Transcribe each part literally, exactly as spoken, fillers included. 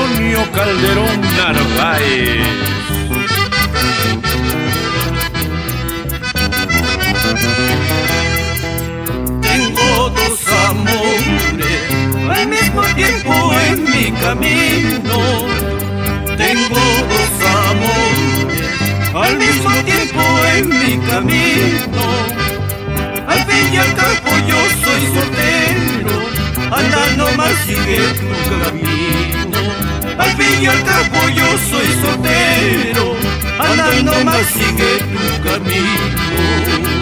Antonio Calderón Narváez. Tengo dos amores al mismo tiempo en mi camino. Tengo dos amores al mismo tiempo en mi camino. Al fin y al cabo yo soy soltero, andando más sigue tu camino. Al fin y al cabo yo soy soltero, andando más sigue tu camino.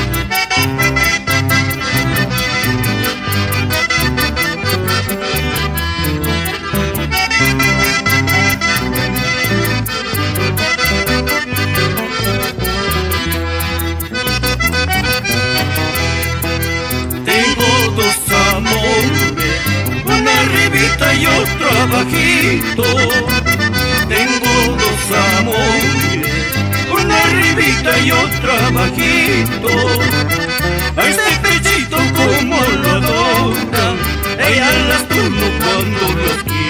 Y otro abajito. Tengo dos amores, una arribita y otro abajito. A este pechito como lo adoran, ella las turno cuando los quiere.